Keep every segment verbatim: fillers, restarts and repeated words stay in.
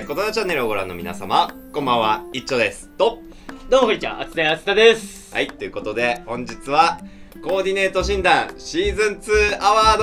ー、ことなチャンネルをご覧の皆様、こんばんは、いっちょですと。 どうもこんにちは、あつねあつたです。 はい、ということで本日はコーディネート診断シーズンツーアワー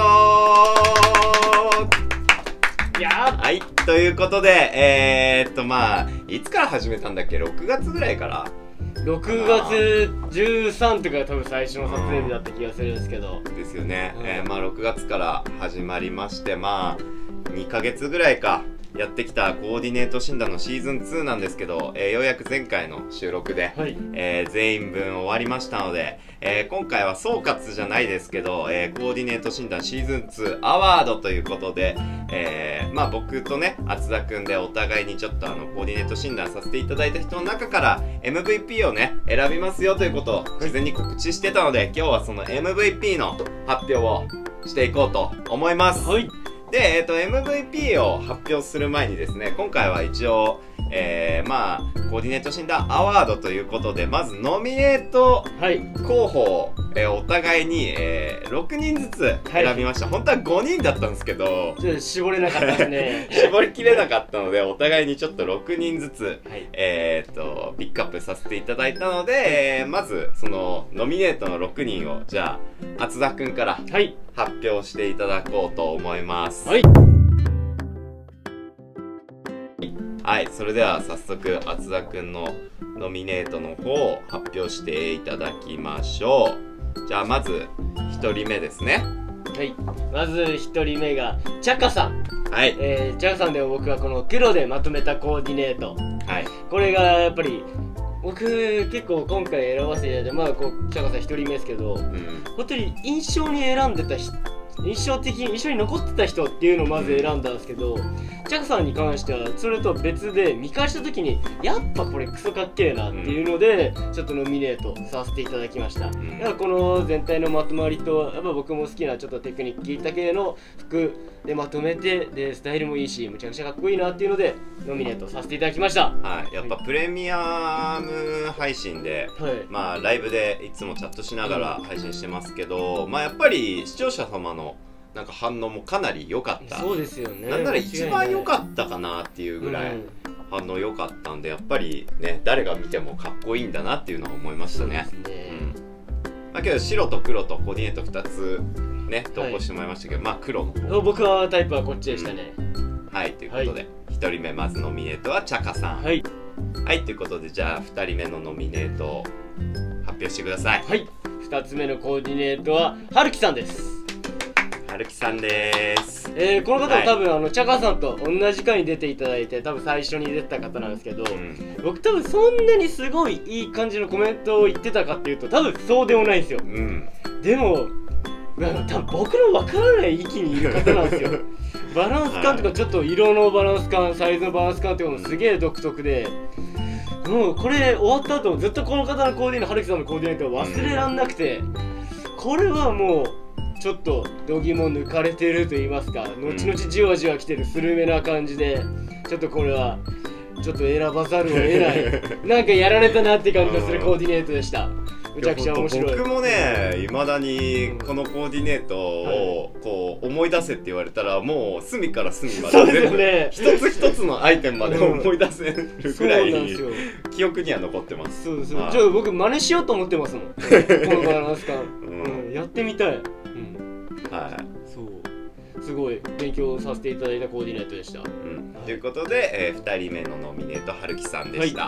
ド。 いやー、 はい、ということでえー、っとまあいつから始めたんだっけ。ろくがつぐらいからろくがつじゅうさんとかが多分最初の撮影日だった気がするんですけどですよね、 うん、 えー、まあろくがつから始まりまして、まあにかげつぐらいかやってきたコーディネート診断のシーズンツーなんですけど、えー、ようやく前回の収録で、 はい、 えー、全員分終わりましたので、えー、今回は総括じゃないですけど、えー、コーディネート診断シーズンツーアワードということで、えー、まあ僕とね厚田くんでお互いにちょっとあのコーディネート診断させていただいた人の中から エムブイピー をね選びますよということを事前に告知してたので、今日はその エムブイピー の発表をしていこうと思います。 はい、 で、えっと、エムブイピー を発表する前にですね、今回は一応、えー、まあ、コーディネート診断アワードということで、まずノミネート候補を、えー、お互いに、えー、ろくにんずつ選びました。はい、本当はごにんだったんですけど、 ちょっと絞れなかったですね。 絞りきれなかったので、お互いにちょっとろくにんずつ、 はい、 えっと、ピックアップさせていただいたので、えー、まず、その、ノミネートのろくにんを、じゃあ、厚田くんから、 はい、 発表していただこうと思います。 はい、 はい、それでは早速厚田くんのノミネートの方を発表していただきましょう。じゃあまずひとりめですね。 はい、まずひとりめがチャカさん。 はい、 えー、チャカさんでも僕はこの黒でまとめたコーディネート、 はい、 これがやっぱり僕結構今回選ばせていただいて、まあこうチャカさんひとりめですけど、うん、本当に印象に選んでた人、印象的に印象に残ってた人っていうのをまず選んだんですけど、チャカさんに関してはそれと別で見返した時にやっぱこれクソかっけえなっていうので、うん、ちょっとノミネートさせていただきました。うん、だからこの全体のまとまりと、やっぱ僕も好きなちょっとテクニック効いた系の服でまとめて、でスタイルもいいしむちゃくちゃかっこいいなっていうのでノミネートさせていただきました。 はい、やっぱプレミアム配信で、はい、まあライブでいつもチャットしながら配信してますけど、うん、まあやっぱり視聴者様のなんか反応もかなり良かった。 そうですよね。 なんなら一番良かったかなっていうぐらい反応良かったんで、やっぱりね誰が見てもかっこいいんだなっていうのは思いましたね。そうですね。うん。まあけど白と黒とコーディネートふたつね投稿してもらいましたけど、はい、まあ黒の方。 僕はタイプはこっちでしたね。うん、 はいということで、はい、ひとりめまずノミネートはチャカさん。はい。はいということでじゃあふたりめのノミネートを発表してください。 はい。ふたつめのコーディネートははるきさんです。 はるきさんです。 えー、この方も多分、はい、あのチャカさんと同じ回に出ていただいて、多分最初に出た方なんですけど、うん、僕多分そんなにすごいいい感じのコメントを言ってたかっていうと多分そうでもないんですよ。うん、でも多分僕の分からない域にいる方なんですよ。バランス感とかちょっと色のバランス感、サイズのバランス感とかもすげえ独特で、もうこれ終わった後もずっとこの方のコーディネート、はるきさんのコーディネートを忘れらんなくて、これはもうちょっと度肝抜かれてると言いますか、後々じわじわ来てるスルメな感じで、ちょっとこれはちょっと選ばざるを得ないなんかやられたなって感じがするコーディネートでした。むちゃくちゃ面白い。 僕もねいまだにこのコーディネートをこう思い出せって言われたら、もう隅から隅まで全部一つ一つのアイテムまで思い出せるぐらい記憶には残ってます。 そうです。じゃあ僕真似しようと思ってますもん、このバランス感。うん、やってみたい。はい、そうすごい勉強させていただいたコーディネートでした。うん、 ということで、えー、ふたりめのノミネートはるきさんでした。はい、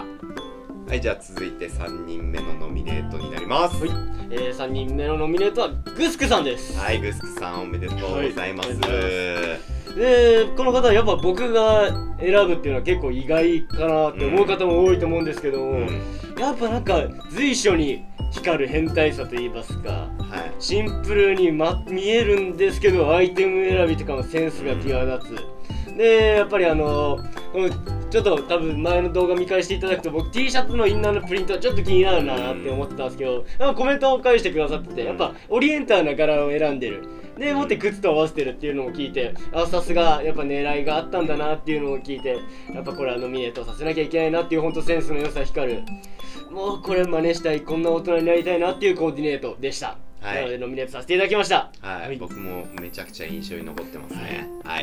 はい、じゃあ続いてさんにんめのノミネートになります。 はい、えー、さんにんめのノミネートはグスクさんです。 はい、グスクさんおめでとうございます。はい、 でこの方はやっぱ僕が選ぶっていうのは結構意外かなって思う方も多いと思うんですけども、うん、やっぱなんか随所に光る変態さといいますか、はい、シンプルに、ま、見えるんですけどアイテム選びとかのセンスが際立つ。うん、でやっぱりあのこのちょっと多分前の動画見返していただくと、僕 T シャツのインナーのプリントはちょっと気になるなって思ってたんですけど、うん、コメントを返してくださってて、やっぱオリエンタルな柄を選んでる。でもって靴と合わせてるっていうのを聞いて、あ、さすがやっぱ狙いがあったんだなっていうのを聞いて、やっぱこれはノミネートさせなきゃいけないなっていう、ほんとセンスの良さ光る、もうこれ真似したい、こんな大人になりたいなっていうコーディネートでした。はい、なのでノミネートさせていただきました。 はい、はい、僕もめちゃくちゃ印象に残ってますね。はい、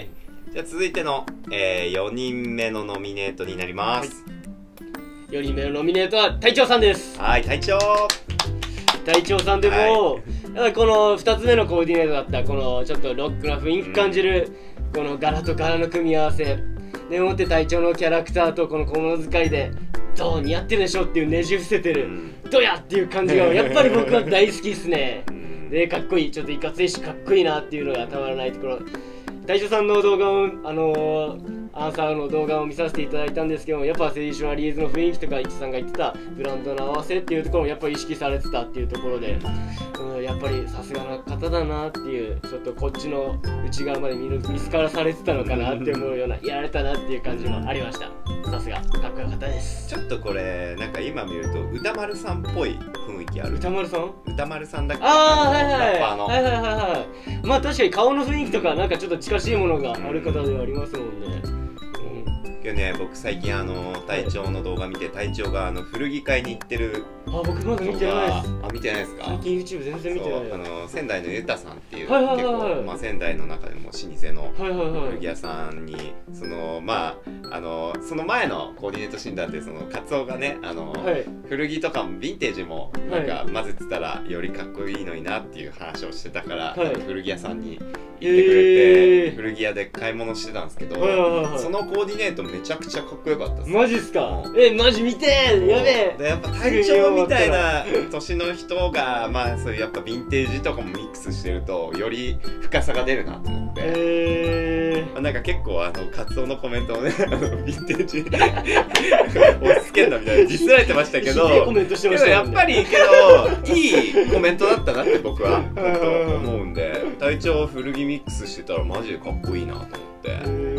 じゃあ続いての、えー、よにんめのノミネートになります。 はい、よにんめのノミネートは隊長さんです。 はい、隊長隊長さんでも、はい、やっぱりこのふたつめのコーディネートだったこのちょっとロックな雰囲気感じる、うん、この柄と柄の組み合わせでもって隊長のキャラクターとこの小物使いでどう似合ってるでしょっていうねじ伏せてる、うん、どやっていう感じがやっぱり僕は大好きっすね。でかっこいい、ちょっといかついしかっこいいなっていうのがたまらないところ。隊長さんの動画をあのー、アンサーの動画を見させていただいたんですけども、やっぱ青春アリーズの雰囲気とかいちさんが言ってたブランドの合わせっていうところもやっぱり意識されてたっていうところで、うん、やっぱりさすがな方だなっていう、ちょっとこっちの内側まで見る見透からされてたのかなって思うようなやられたなっていう感じもありました。さすがかっこよかったです。 ちょっとこれなんか今見ると歌丸さんっぽい雰囲気ある。 歌丸さん歌丸さんだっけ。 ああはいはいはいはいはいはい。まあ確かに顔の雰囲気とかなんかちょっと近しいものがある方ではありますもんね。 今日ね、僕最近あの隊長の動画見て、隊長があの古着買いに行ってる。 あ、僕まだ見てないです。 あ、見てないですか。 最近 YouTube 全然見てない。 あの仙台のゆたさんっていう、 はいはいはいはい、 結構まあ仙台の中でも老舗の古着屋さんに、そのまああのその前のコーディネート診断でそのカツオがね、あの、はい、古着とかもヴィンテージもなんか混ぜてたらよりかっこいいのになっていう話をしてたから、はい、古着屋さんに行ってくれて、えー、古着屋で買い物してたんですけど、はいはいはい、そのコーディネートめちゃくちゃかっこよかったです。 マジっすか。え、マジ見てー、やべえ。 でやっぱ隊長みたいな年の人がまあそういうやっぱヴィンテージとかもミックスしてるとより深さが出るなと思って、えー、なんか結構あのカツオのコメントをね、あのヴィンテージ押し付けんなみたいなディスられてましたけど、 コメントしてましたもんね。やっぱりけどいいコメントだったなって僕は思うんで、隊長古着ミックスしてたらマジでかっこいいなと思って。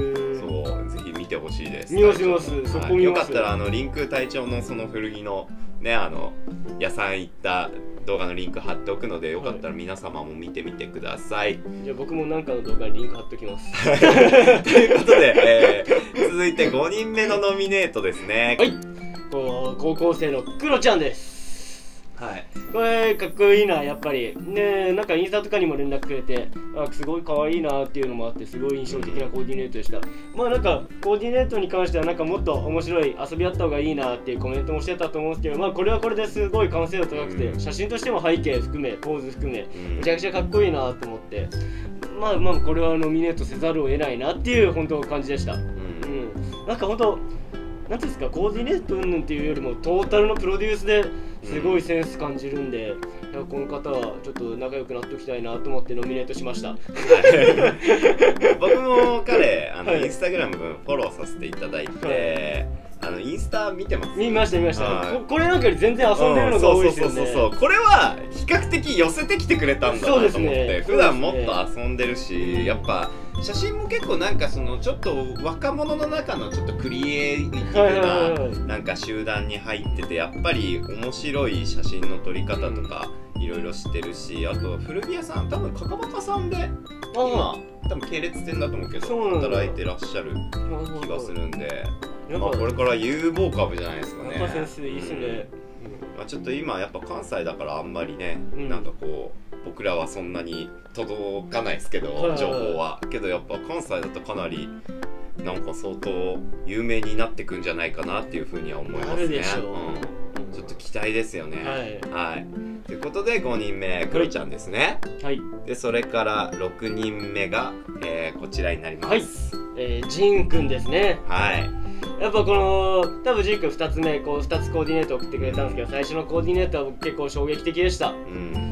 見てほしいです。 見ます見ます。そこ見ます。 よかったらあのリンク隊長のその古着のね、あの屋さん行った動画のリンク貼っておくので、よかったら皆様も見てみてください。 じゃあ僕も何かの動画にリンク貼っておきます。 ということで、えー、続いてごにんめのノミネートですね。 はい。高校生のクロちゃんです。 はい、 これかっこいいな、やっぱりね。なんかインスタとかにも連絡くれて、あ、すごい可愛いなっていうのもあって、すごい印象的なコーディネートでした。まあなんかコーディネートに関してはなんかもっと面白い遊びあった方がいいなっていうコメントもしてたと思うんですけど、まあこれはこれですごい完成度高くて、うん、写真としても背景含めポーズ含め、うん、めちゃくちゃかっこいいなと思って、まあまあこれはノミネートせざるを得ないなっていう本当感じでした。うん、うん、なんか本当なんていうんですか、コーディネート云々っていうよりもトータルのプロデュースですごいセンス感じるんで、うん、いやこの方はちょっと仲良くなっておきたいなと思ってノミネートしました。はい、 僕も彼あの、はい、インスタグラムフォローさせていただいて、はい、あのインスタ見てます。 見ました見ました。こ, これなんかより全然遊んでるのが多いですよね。 そうそうそうそう。これは比較的寄せてきてくれたんだなと思って、ね、普段もっと遊んでるし、やっぱ写真も結構なんかそのちょっと若者の中のちょっとクリエイティブななんか集団に入ってて、やっぱり面白い写真の撮り方とかいろいろしてるし、あと古着屋さん多分かかばかさんで今多分系列店だと思うけど働いてらっしゃる気がするんで、まあこれから有望株じゃないですかね。 中先生いいっすね。 まあちょっと今やっぱ関西だからあんまりね、うん、なんかこう僕らはそんなに届かないですけど、情報はけどやっぱ関西だとかなりなんか相当有名になってくんじゃないかなっていうふうには思いますね。うん、ちょっと期待ですよね。はい、はい、ということでごにんめクロちゃんですね。はい、でそれからろくにんめが、えー、こちらになります。はい、 えー、ジンくんですね。 はい、 やっぱこの多分ジンくんふたつめこうふたつコーディネート送ってくれたんですけど、最初のコーディネートは僕結構衝撃的でした。うん、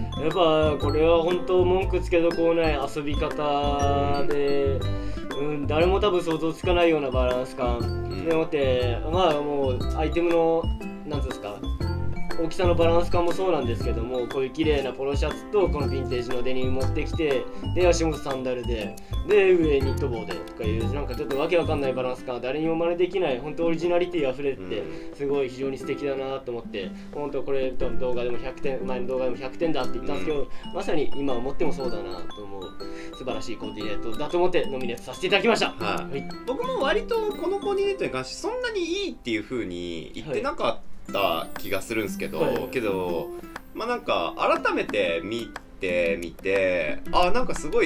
やっぱこれは本当文句つけどこうない遊び方で、うん、誰も多分想像つかないようなバランス感、うん、でもってまあもうアイテムのなんていうんですか、大きさのバランス感もそうなんですけども、こういう綺麗なポロシャツとこのヴィンテージのデニム持ってきて、で足元サンダルでで上ニット帽でとかいうなんかちょっとわけわかんないバランス感は誰にも真似できない、本当オリジナリティあふれててすごい非常に素敵だなと思って、本当これ動画でもひゃくてん、前の動画でもひゃくてんだって言ったんですけど、まさに今思ってもそうだなと思う素晴らしいコーディネートだと思ってノミネートさせていただきました。 はい、はい、僕も割とこのコーディネートに関してそんなにいいっていう風に言ってなかった気がするんですけど、はい、けどまあなんか改めて見てみて、あなんかすごい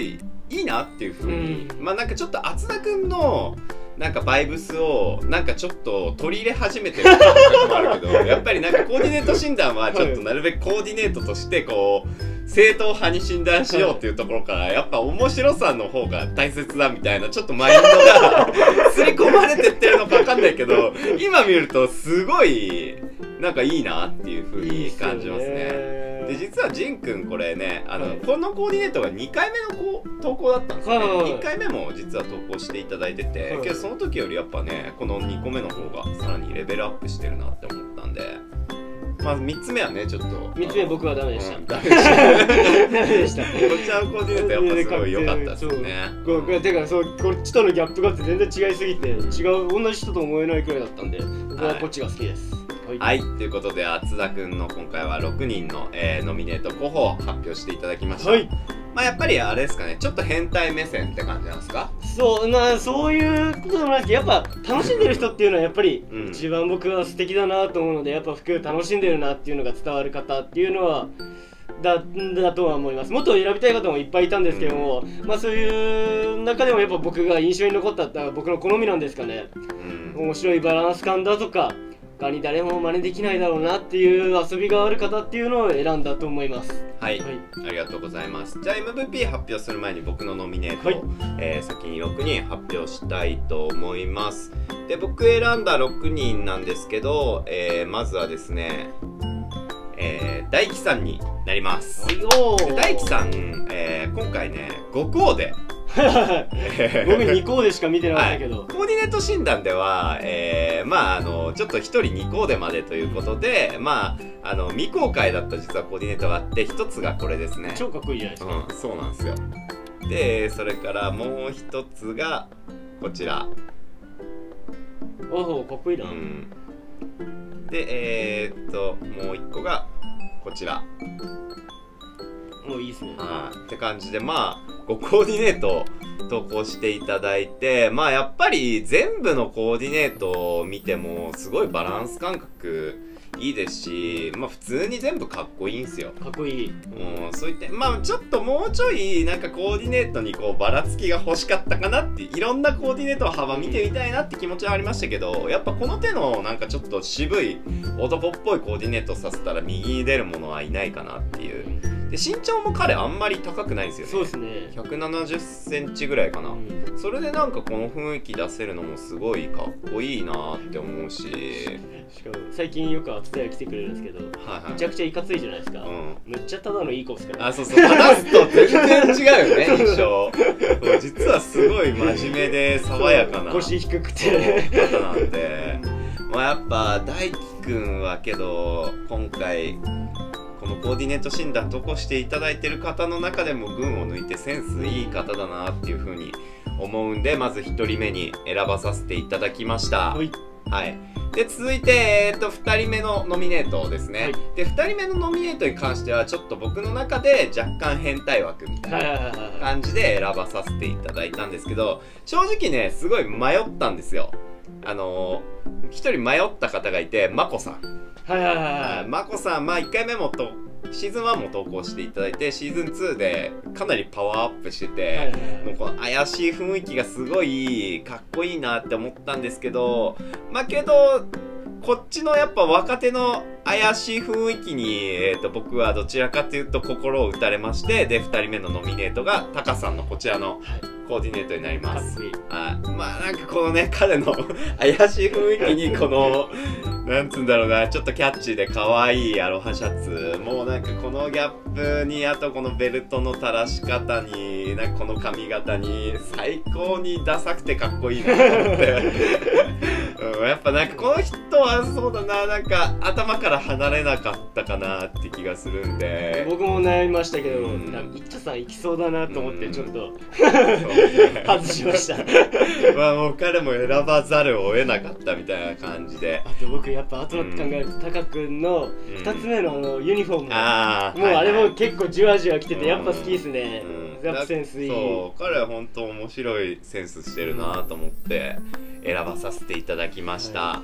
いいなっていうふうに、 うん、 まあなんかちょっと厚田くんのなんかバイブスをなんかちょっと取り入れ始めてる感覚もあるけどやっぱりなんかコーディネート診断はちょっとなるべくコーディネートとしてこう正統派に診断しようっていうところからやっぱ面白さの方が大切だみたいなちょっとマインドが刷り込まれてってるのか分かんないけど今見るとすごいなんかいいなっていう風に感じますね。で実はジンくんこれねあの、はい、このコーディネートがにかいめのこう投稿だったんですね、はいはいはい、いっかいめも実は投稿していただいてて、はい、けどその時よりやっぱねこのにこめの方がさらにレベルアップしてるなって思ったんでまずみっつめはねちょっとみっつめ僕はダメでした、うん、ダメでしたこっちのコーディネートやっぱすごい良かったですよね。 そうこれてかそうこっちとのギャップがあって全然違いすぎて違う同じ人と思えないくらいだったんで僕はこっちが好きです、はい、 はい、ということで厚田くんの今回はろくにんの、えー、ノミネート候補を発表していただきました、はい、まあやっぱりあれですかねちょっと変態目線って感じなんですか。 そうなそういうことでもないですけどやっぱ楽しんでる人っていうのはやっぱり一番僕は素敵だなと思うのでやっぱ服楽しんでるなっていうのが伝わる方っていうのはだだとは思います。もっと選びたい方もいっぱいいたんですけども、うん、まあそういう中でもやっぱ僕が印象に残ったって僕の好みなんですかね、うん、面白いバランス感だとか他に誰も真似できないだろうなっていう遊びがある方っていうのを選んだと思います。 はい、はい、ありがとうございます。じゃあ エムブイピー 発表する前に僕のノミネートを、はいえー、先にろくにん発表したいと思います。で僕選んだろくにんなんですけど、えー、まずはですね、えー、大輝さんになります。大輝さん、えー、今回ねごコーデ僕にコーデしか見てなかったけど、 はい、コーディネート診断では、えー、まああのちょっとひとりにコーデまでということでまああの未公開だった実はコーディネートがあってひとつがこれですね。 超かっこいいじゃないですか、 うん、そうなんですよ。でそれからもうひとつがこちら。 おおかっこいいな、うん、 でえー、っともういっこがこちら。 もういいですね。 はい、って感じでまあごコーディネート投稿していただいてまあやっぱり全部のコーディネートを見てもすごいバランス感覚いいですしまあ普通に全部かっこいいんですよ。 かっこいい。 うんそういってまあちょっともうちょいなんかコーディネートにこうばらつきが欲しかったかなっていろんなコーディネートの幅見てみたいなって気持ちはありましたけどやっぱこの手のなんかちょっと渋い男っぽいコーディネートさせたら右に出るものはいないかなっていう。で身長も彼あんまり高くないんですよね。 そうですね。 ひゃくななじゅっセンチぐらいかな、うん、それでなんかこの雰囲気出せるのもすごいかっこいいなって思うししかも最近よくアツタヤ来てくれるんですけど、はいはい、めちゃくちゃいかついじゃないですか、うん、むっちゃただのいい子ですから、 あそうそう話すと全然違うよね印象実はすごい真面目で爽やかな腰低くて方なんでまあやっぱ大輝くんはけど今回このコーディネート診断投稿していただいてる方の中でも群を抜いてセンスいい方だなっていう風に思うんでまずひとりめに選ばさせていただきました。はい、はい、で続いて、えー、とふたりめのノミネートですね、はい、でふたりめのノミネートに関してはちょっと僕の中で若干変態枠みたいな感じで選ばさせていただいたんですけど正直ねすごい迷ったんですよ。あのー、ひとり迷った方がいてまこさんはいはいはい、 まこさん、まあ、いっかいめもとシーズンワンも投稿していただいてシーズンツーでかなりパワーアップしてて、はいはいはい、もうこの怪しい雰囲気がすごいかっこいいなって思ったんですけどまあけどこっちのやっぱ若手の怪しい雰囲気に、えー、と僕はどちらかというと心を打たれましてでふたりめのノミネートがタカさんのこちらのコーディネートになります。あまあなんかこのね彼の怪しい雰囲気にこのなんつうんだろうなちょっとキャッチーで可愛いアロハシャツもうなんかこのギャップにあとこのベルトの垂らし方になんかこの髪型に最高にダサくてかっこいいなと思ってうん、やっぱなんかこの人はそうだななんか頭から離れなかったかなって気がするんで僕も悩みましたけど、うん、なんかいっちゃさん行きそうだなと思ってちょっと、うん、外しましたまあもう彼も選ばざるを得なかったみたいな感じであと僕やっぱ後々考えると、うん、タカ君のふたつめのあのユニフォーム、うん、あもうあれも結構じわじわ来ててやっぱ好きですね、うん、やっぱセンスいいそう彼は本当面白いセンスしてるなと思って選ばさせていただきました、はい、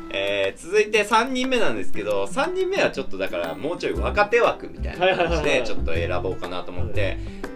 えー、続いてさんにんめなんですけどさんにんめはちょっとだからもうちょい若手枠みたいな感じでちょっと選ぼうかなと思って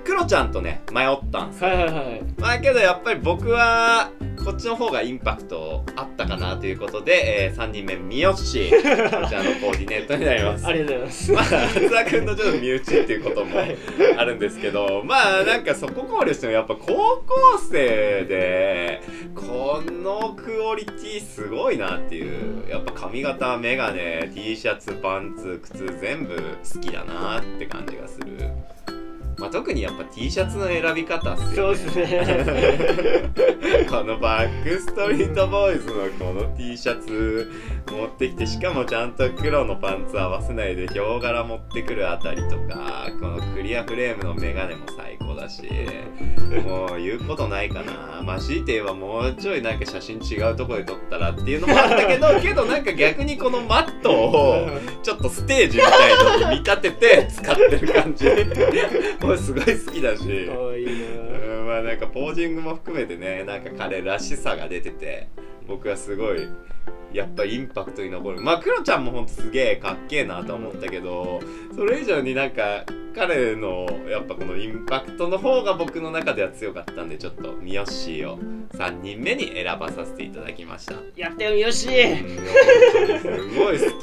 クロちゃんとね迷ったんすよ。 はいはいはい。 まあけどやっぱり僕はこっちの方がインパクトあったかなということで、えー、さんにんめみよっしこちらのコーディネートになります。 ありがとうございます。 まあ松田君のちょっと身内っていうこともあるんですけど、まあなんかそこ考慮してもやっぱ高校生でこのクオリティすごいなっていう、やっぱ髪型、メガネ、T シャツ、パンツ、靴全部好きだなって感じがする。まあ、特にやっぱ T シャツの選び方っすよね。 そうですねこのバックストリートボーイズのこの T シャツ持ってきて、しかもちゃんと黒のパンツ合わせないでヒョウ柄持ってくるあたりとか、このクリアフレームのメガネも最高だし、もう言うことないかな。まあ強いて言えばもうちょいなんか写真違うところで撮ったらっていうのもあったけどけどなんか逆にこのマットをちょっとステージみたいのに見立てて使ってる感じもうすごい好きだし、 かわいいな。 うん、まあなんかポージングも含めてね、なんか彼らしさが出てて僕はすごいやっぱインパクトに残る。まあクロちゃんもほんとすげえかっけえなと思ったけど、それ以上になんか彼のやっぱこのインパクトの方が僕の中では強かったんで、ちょっとミヨッシーをさんにんめに選ばさせていただきました。 やったよミヨッシー、 うん、すごい好き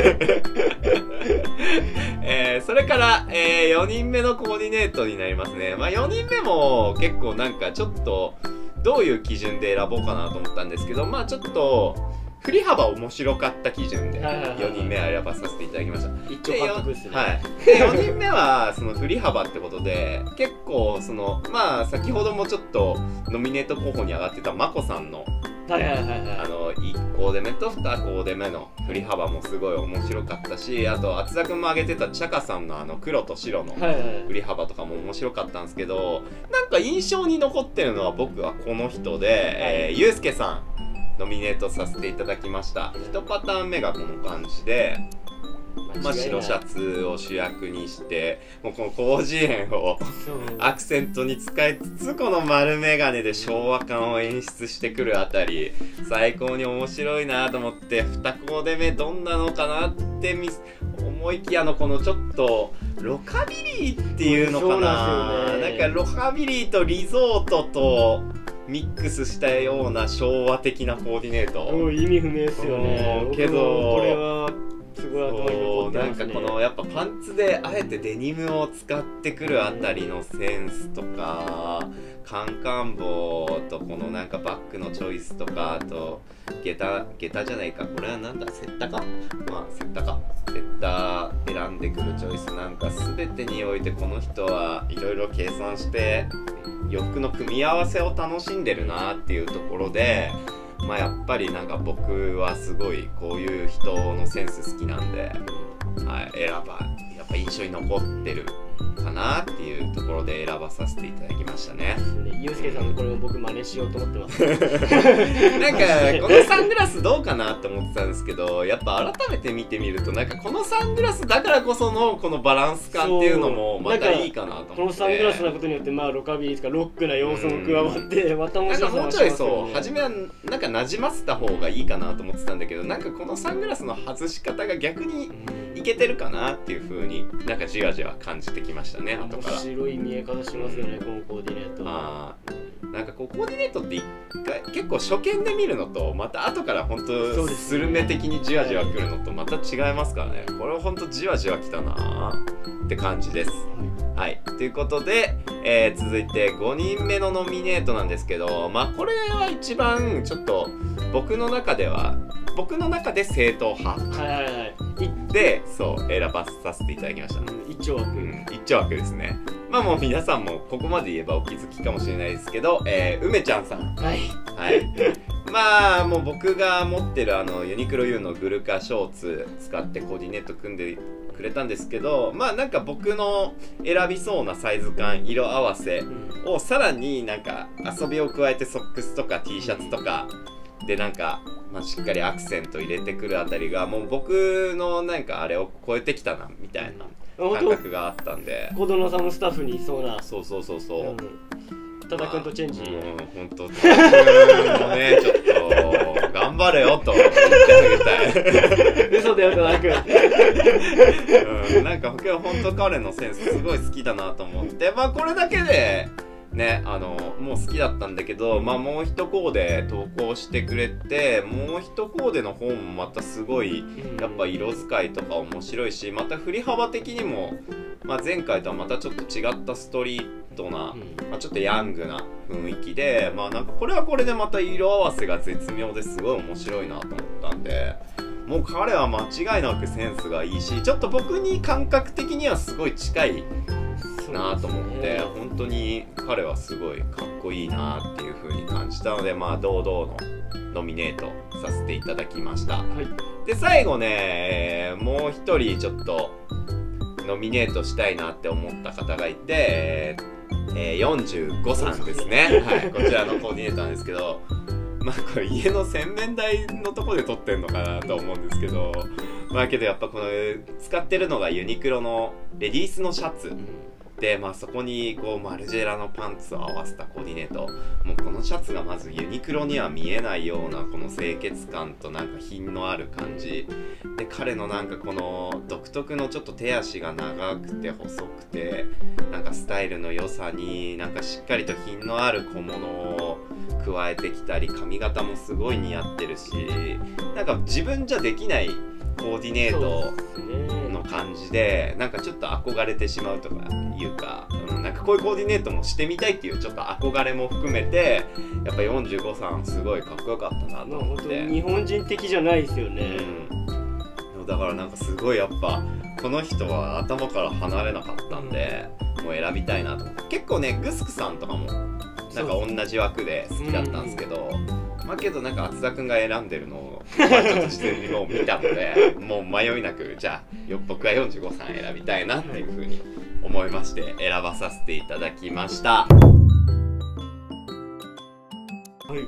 えー、それから、えー、よにんめのコーディネートになりますね。まあよにんめも結構なんかちょっとどういう基準で選ぼうかなと思ったんですけど、まあちょっと振り幅面白かった基準でよにんめは選ばさせていただきました。 一丁獲得ですね。 はい。でよにんめはその振り幅ってことで結構そのまあ先ほどもちょっとノミネート候補に上がってたまこさんのはいはいはいはい、 あのいちコーデ目とにコーデ目の振り幅もすごい面白かったし、あと厚田君も挙げてたチャカさんのあの黒と白の振り幅とかも面白かったんですけど、なんか印象に残ってるのは僕はこの人で、えー、ゆうすけさんノミネートさせていただきました。いちパターン目がこの感じで、まあ、白シャツを主役にしてもうこの広辞苑をアクセントに使いつつ、この丸眼鏡で昭和感を演出してくるあたり最高に面白いなと思って、にコーデ目どんなのかなってみ思いきやのこのちょっとロカビリーっていうのかな、な, ね、なんかロカビリーとリゾートとミックスしたような昭和的なコーディネート。 意味不明ですよね。 けどこれはすごい頭に残ってますね。 なんかこのやっぱパンツであえてデニムを使ってくるあたりのセンスとか、カンカン帽とこのなんかバッグのチョイスとか、あと下駄下駄じゃないか、これはなんだセッタか、まあセッタかセッタ選んでくるチョイスなんか全てにおいてこの人はいろいろ計算して洋服の組み合わせを楽しんでるなっていうところで、まあやっぱりなんか僕はすごいこういう人のセンス好きなんで、はい、選ばやっぱ印象に残ってるかなっていうところで選ばさせていただきましたね。 ゆうすけさんのこれも僕真似しようと思ってます。 なんかこのサングラスどうかなって思ってたんですけど、やっぱ改めて見てみるとなんかこのサングラスだからこそのこのバランス感っていうのもまたいいかなと思って、 このサングラスなことによってまあロカビリーとかロックな要素も加わってまた面白さが増しますよね。 なんかもうちょいそう初めはなんか馴染ませた方がいいかなと思ってたんだけど、なんかこのサングラスの外し方が逆にいけてるかなっていう風になんかじわじわ感じてきましたね。後から面白い見え方しますよね、このコーディネート。 あなんかこうコーディネートって一回結構初見で見るのとまた後から本当スルメ的にじわじわくるのとまた違いますからね。これは本当じわじわきたなって感じです。はい、ということで、えー、続いてごにんめのノミネートなんですけど、まあこれは一番ちょっと僕の中では僕の中で正統派はいはいはいでそう選ばさせていただきました。 一丁枠、 うん、一丁枠ですね。まあもう皆さんもここまで言えばお気づきかもしれないですけど、えー、梅ちゃんさんはいはいまあもう僕が持ってるあのユニクロ U のグルカショーツ使ってコーディネート組んでくれたんですけど、まあなんか僕の選びそうなサイズ感色合わせをさらになんか遊びを加えてソックスとか T シャツとかでなんか、まあ、しっかりアクセント入れてくるあたりがもう僕のなんかあれを超えてきたなみたいな感覚があったんで、 小殿さんのスタッフにいそうな。 そうそうそうそう、 多田君とチェンジ、 うん、ほんと多田君もねちょっと頑頑張れよと言ってあげたい嘘ではなく、 うん、なんか僕は本当彼のセンスすごい好きだなと思って、まあこれだけでね、あのもう好きだったんだけど、まあもう一コーデ投稿してくれて、もう一コーデの方もまたすごいやっぱ色使いとか面白いし、また振り幅的にも、まあ、前回とはまたちょっと違ったストリートな、まあ、ちょっとヤングな雰囲気で、まあなんかこれはこれでまた色合わせが絶妙ですごい面白いなと思ったんで、もう彼は間違いなくセンスがいいし、ちょっと僕に感覚的にはすごい近いなと思って、本当に彼はすごいかっこいいなっていう風に感じたので、まあ堂々のノミネートさせていただきました、はい、で最後ね、えー、もう一人ちょっとノミネートしたいなって思った方がいて、えー、よんじゅうごさんですねはい、こちらのコーディネートなんですけど、まあこれ家の洗面台のとこで撮ってんのかなと思うんですけど、まあけどやっぱこの使ってるのがユニクロのレディースのシャツ、うんで、まあ、そこにこうマルジェラのパンツを合わせたコーディネート、もうこのシャツがまずユニクロには見えないようなこの清潔感となんか品のある感じで、彼のなんかこの独特のちょっと手足が長くて細くてなんかスタイルの良さになんかしっかりと品のある小物を加えてきたり、髪型もすごい似合ってるし、なんか自分じゃできないコーディネートの感じで、なんかちょっと憧れてしまうとかいうか、うん、なんかこういうコーディネートもしてみたいっていうちょっと憧れも含めて、やっぱよんじゅうごさんすごいかっこよかったなと思って。 日本人的じゃないですよね、 うん、だからなんかすごいやっぱこの人は頭から離れなかったんで、もう選びたいなと思って。結構ねグスクさんとかもなんか同じ枠で好きだったんですけど、まあけどなんか厚田くんが選んでるのを、まあ、ちょっと事前にもう見たのでもう迷いなくじゃあよ僕はよんじゅうごさん選びたいなっていうふうに思いまして選ばさせていただきました。はい、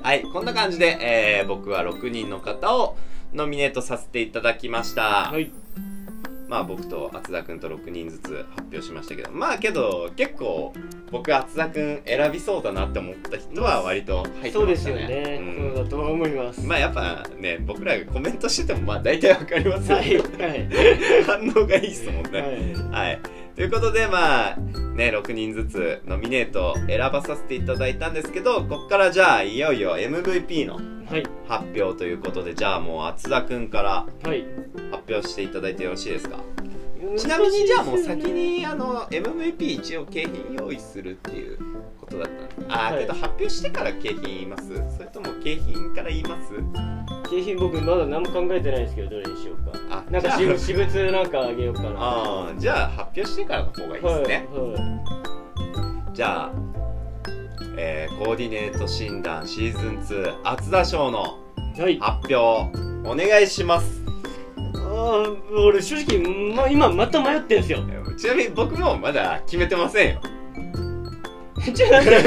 はい、こんな感じで、えー、僕はろくにんの方をノミネートさせていただきました。はい、まあ僕と厚田くんとろくにんずつ発表しましたけど、まあけど結構僕厚田くん選びそうだなって思った人は割と入ってましたね。 そうですよね、うん、そうだと思います。 まあやっぱね、僕らがコメントしててもまあ大体わかりますよね、はいはい、反応がいいですもんね、はい、はい、ということでまあねろくにんずつノミネート選ばさせていただいたんですけど、こっからじゃあいよいよ エムブイピー の発表ということで、じゃあもう厚田くんから発表していただいてよろしいですか。ちなみにじゃあもう先にあの エムブイピー 一応景品用意するっていうことだったんです。あ、はい、けど発表してから景品言います？それとも景品から言います？ 景品僕まだ何も考えてないですけど、どれにしようか。あ、なんか私物なんかあげようかな。 ああ、じゃあ発表してからの方がいいですね。はいはい、じゃあ、えー、コーディネート診断シーズンツー厚田賞の発表、はい、お願いします。 ああ、俺正直、ま、今また迷ってんすよ。 ちなみに僕もまだ決めてませんよ。 ちょっと待って、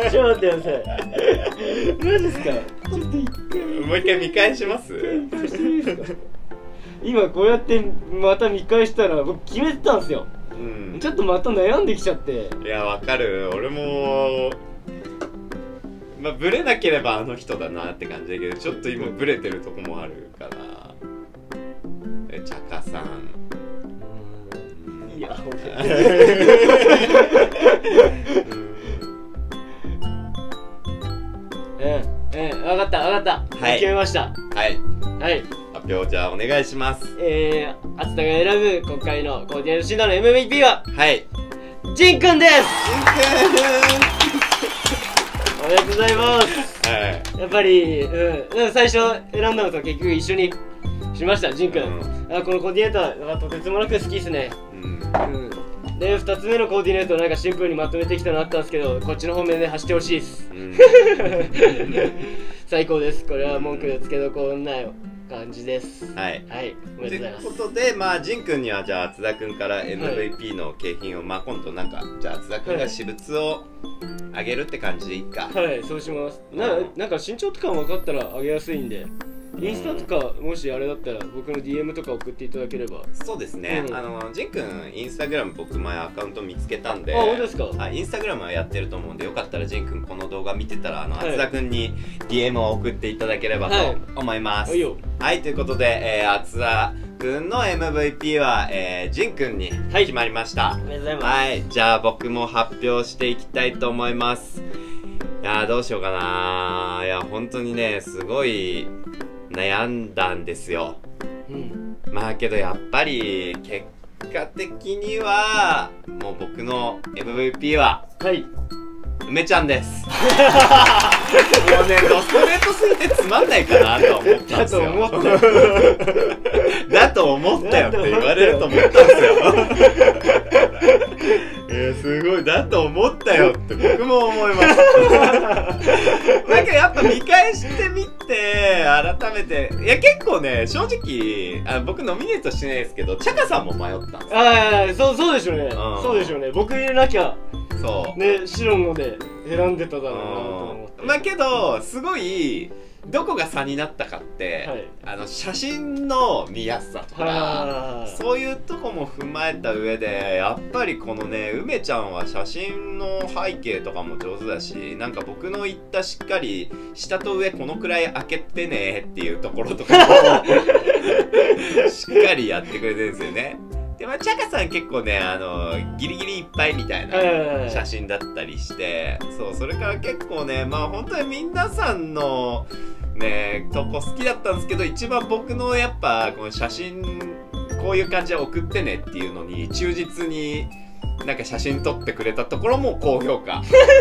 ちょっと待ってください。マジですか。ちょっと一回もう一回見返します。 今こうやってまた見返したら僕決めてたんですよ、うん、ちょっとまた悩んできちゃって。 いやわかる、俺もまあブレなければあの人だなって感じだけど、ちょっと今ブレてるとこもあるから。え、チャカさん、 いやほんとうんうん、分かった分かった、はい、決めました。 はいはい、 発表じゃあお願いします。 えー、厚田が選ぶ今回のコーディネート診断の エムブイピー ははいジンくんです。 ジンくんおめでとうございます。はい、やっぱり、うん、最初選んだのと結局一緒にしました、ジンくん、うん、あこのコーディネートはとてつもなく好きですね、うんうん、でふたつめのコーディネートなんかシンプルにまとめてきたのあったんですけど、こっちの方面で走ってほしいです、うん、最高です。これは文句つけどこんな感じです。はい、はい、おめでとうございます。 ということで、まあジンくんにはじゃあ厚田くんから エムブイピー の景品を、はい、まあ今度なんかじゃあ厚田くんが私物をあげるって感じでいいか。 はい、そうします。な、なんか身長とかも分かったらあげやすいんで。 インスタとかもしあれだったら僕の ディーエム とか送っていただければ。 そうですね、うん、あのジンくんインスタグラム僕前アカウント見つけたんで、 あ、本当ですか。 あ、インスタグラムはやってると思うんで、よかったらジンくんこの動画見てたらあの厚田くんに ディーエム を送っていただければと思います。はい、はい、ということで、えー、厚田くんの エムブイピー は、えー、ジンくんに決まりました。 はい、ありがとうございます。 はい、じゃあ僕も発表していきたいと思います。いやー、どうしようかなー。いや、本当にね、すごい悩んだんですよ。うん、まあけどやっぱり結果的にはもう僕の エムブイピー は、 はい、 梅ちゃんです。もうね、ドストレートすぎてつまんないかなと思ったんですよ。 だと思ったよ。 だと思ったよって言われると思ったんですよ。えー、すごい、だと思ったよって僕も思います。なんかやっぱ見返してみて改めて、いや結構ね、正直あ僕ノミネートしてないですけど、チャカさんも迷ったんですよ。 ああ、そうそうでしょうね、うん、そうでしょうね。僕入れなきゃそうね、白ので選んでただろうなと思って。 まあけどすごいどこが差になったかって、はい、あの写真の見やすさとかそういうとこも踏まえた上で、やっぱりこのね、梅ちゃんは写真の背景とかも上手だし、なんか僕の言ったしっかり下と上このくらい開けてねっていうところとかもしっかりやってくれてるんですよね。で、まあ、チャカさん結構ね、あのギリギリいっぱいみたいな写真だったりして、そう、それから結構ね、まあ本当に皆さんのね、投稿好きだったんですけど、一番僕のやっぱこの写真こういう感じで送ってねっていうのに忠実になんか写真撮ってくれたところも高評価。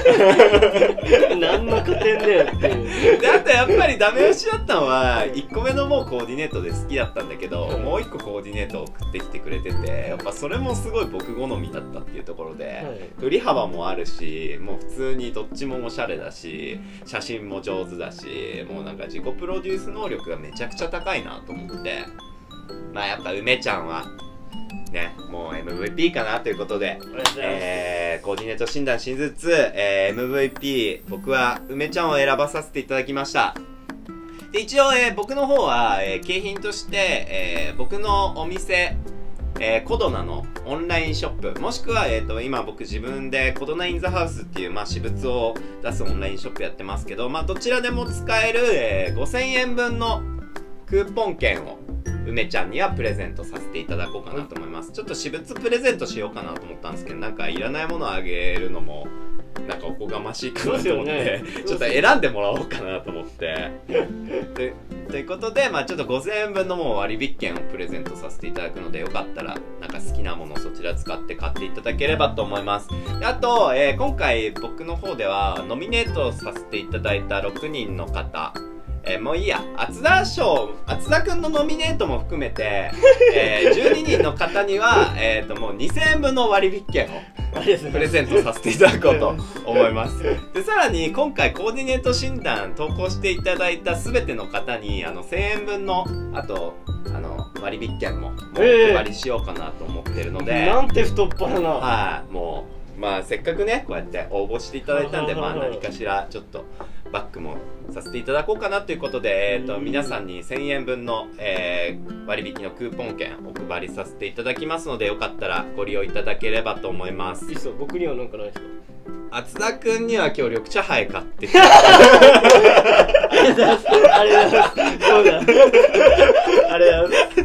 何の加点だよっていう。 で、あとやっぱりダメ押しだったのはいっこめのもうコーディネートで好きだったんだけど、もういっこコーディネートを送ってきてくれてて、やっぱそれもすごい僕好みだったっていうところで、はい、振り幅もあるし、もう普通にどっちもおしゃれだし、写真も上手だし、もうなんか自己プロデュース能力がめちゃくちゃ高いなと思って、まあやっぱ梅ちゃんはね、もう エムブイピー かなということで、えー、コーディネート診断シーズンツー、えー、エムブイピー 僕は梅ちゃんを選ばさせていただきました。で一応、えー、僕の方は、えー、景品として、えー、僕のお店、えー、コドナのオンラインショップ、もしくは、えー、と今僕自分でコドナインザハウスっていう、まあ、私物を出すオンラインショップやってますけど、まあ、どちらでも使える、えー、ごせんえんぶんのクーポン券を梅ちゃんにはプレゼントさせていただこうかなと思います。ちょっと私物プレゼントしようかなと思ったんですけど、なんかいらないものをあげるのもなんかおこがましいかなと思って、ね、ちょっと選んでもらおうかなと思ってでということで、まあちょっとごせんえんぶんのもう割引券をプレゼントさせていただくので、よかったらなんか好きなものをそちら使って買っていただければと思います。であと、えー、今回僕の方ではノミネートさせていただいたろくにんの方、えー、もういいや、厚田賞、厚田くんのノミネートも含めて、えー、じゅうににんの方には、えーと、もうにせんえんぶんの割引券をプレゼントさせていただこうと思います。で、さらに今回コーディネート診断投稿していただいた全ての方に、あの、せんえんぶんの、あと、あの、割引券も、もうお配りしようかなと思ってるので。 えー、なんて太っ腹な。 はい、もう、まあせっかくね、こうやって応募していただいたんで、まあ何かしらちょっと、バックもさせていただこうかなということで、えー、と皆さんにせんえんぶんの、えー、割引のクーポン券お配りさせていただきますので、よかったらご利用いただければと思います。 いいっすよ、僕にはなんかないですか？ 厚田くんには今日緑茶杯買ってきた。ありがとうございます。ありがとうございます。そうだ。ありがとうございます。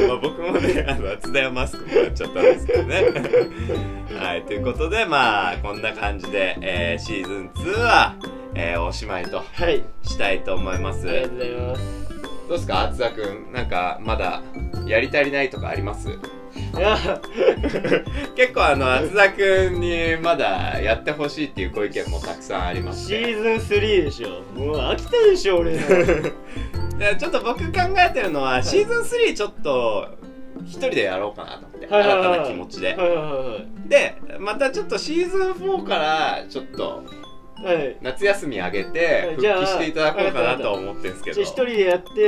まあ僕もね、あの厚田屋マスクもらっちゃったんですけどね。はい、ということで、まあこんな感じで、えー、シーズンツーは、えー、おしまいとしたいと思います。 はい、ありがとうございます。 どうですか、厚田くん、なんかまだやり足りないとかあります？ いや結構あの厚田くんにまだやってほしいっていうご意見もたくさんありまして、 シーズンスリーでしょ。もう飽きたでしょ俺の。 ちょっと僕考えてるのは、はい、シーズンスリーちょっと一人でやろうかなと思って、新たな気持ちで、でまたちょっとシーズンフォーからちょっと夏休み上げて復帰していただこうかなと思ってるんですけど、 一人でやって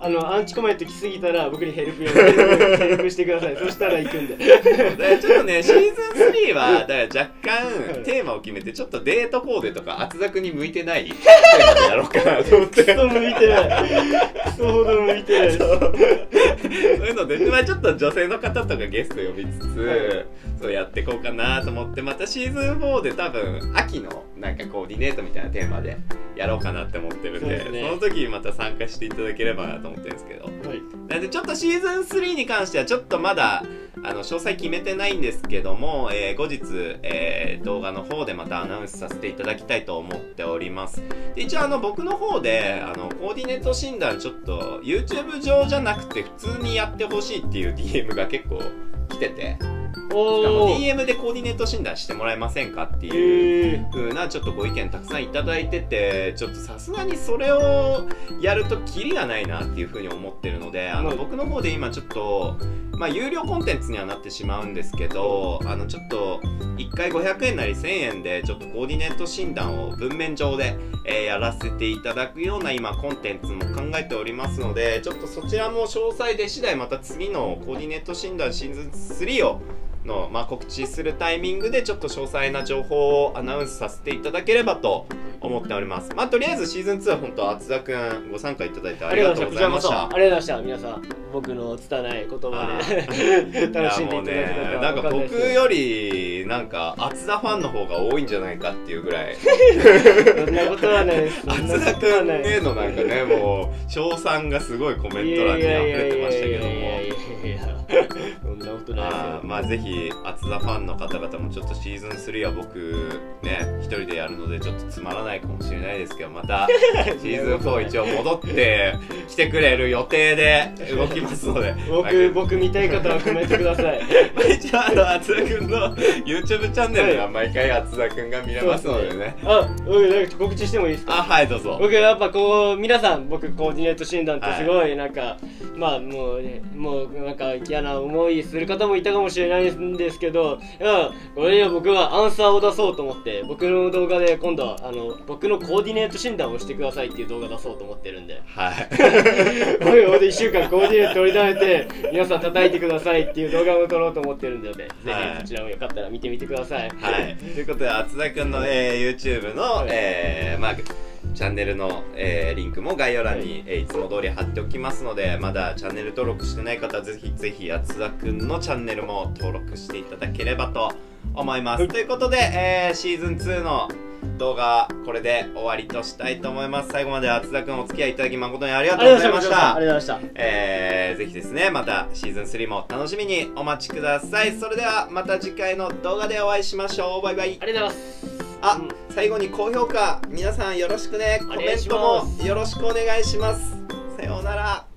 あのアンチコメント来すぎたら僕にヘルプよヘルプしてください。そしたら行くんで。 だからちょっとねシーズンスリーはだから若干テーマを決めてちょっとデートコーデとか厚作に向いてないテーマでやろうかなと思ってクソ向いてないクソほど向いてないそうそういうので、まあ、ちょっと女性の方とかゲスト呼びつつ、はい、そうやっていこうかなと思って、またシーズンフォーで多分秋のなんかコーディネートみたいなテーマでやろうかなって思ってるんで、 そ, で、ね、その時にまた参加していただければなと思ってるんですけど、はい、なのでちょっとシーズンスリーに関してはちょっとまだあの詳細決めてないんですけども、えー、後日、えー、動画の方でまたアナウンスさせていただきたいと思っております。で一応あの僕の方であのコーディネート診断ちょっと YouTube 上じゃなくて普通にやってほしいっていう ディーエム が結構来てて、しかも ディーエム でコーディネート診断してもらえませんかっていう風なちょっとご意見たくさんいただいてて、ちょっとさすがにそれをやるとキリがないなっていう風に思ってるので、あの僕の方で今ちょっとまあ有料コンテンツにはなってしまうんですけど、あのちょっといっかいごひゃくえんなりせんえんでちょっとコーディネート診断を文面上で、えー、やらせていただくような今コンテンツも考えておりますので、ちょっとそちらも詳細で次第また次のコーディネート診断シーズンスリーをの、まあ、告知するタイミングでちょっと詳細な情報をアナウンスさせていただければと思っております。まあとりあえずシーズンツーは本当厚田くんご参加いただいてありがとうございました。 ありがとうございました。皆さん僕の拙い言葉で楽しんでいただけたらと思います。 ね、なんか僕よりなんか厚田ファンの方が多いんじゃないかっていうぐらいそんなことはないです。 厚田くんへのなんかねもう称賛がすごいコメント欄に溢れてましたけども、 そんなことないですよ。 まあぜひ厚田ファンの方々もちょっとシーズンスリーは僕ね一人でやるのでちょっとつまらないかもしれないですけど、またシーズンフォー一応戻って来てくれる予定で動きますので僕僕見たい方はコメントください。 一応あの厚田くんの YouTube チャンネルが毎回厚田くんが見れますのでね。 あ、僕なんか告知してもいいですか？ あ、はいどうぞ。 僕やっぱこう皆さん僕コーディネート診断ってすごいなんかまあもうねもうなんか嫌な思いする方もいたかもしれないんですけど、いやこれには僕はアンサーを出そうと思って僕の動画で今度はあの僕のコーディネート診断をしてくださいっていう動画出そうと思ってるんで、 はい僕ほんといっしゅうかんコーディネート取りだめて皆さん叩いてくださいっていう動画を撮ろうと思ってるんで、ぜひそちらもよかったら見てみてください。 はい、ということで厚田くんの、えー、YouTube の、はい、えー、まあチャンネルの、えー、リンクも概要欄に、はい、えー、いつも通り貼っておきますので、まだチャンネル登録してない方はぜひぜひ厚田くんのチャンネルも登録していただければと思います。はい、ということで、えー、シーズンツーの動画これで終わりとしたいと思います。最後まで厚田くんお付き合いいただき誠にありがとうございました。 ありがとうございました。 えー、ぜひですねまたシーズンスリーも楽しみにお待ちください。それではまた次回の動画でお会いしましょう。バイバイ。 ありがとうございます。 あ、うん、最後に高評価皆さんよろしくね。コメントもよろしくお願いします。さようなら。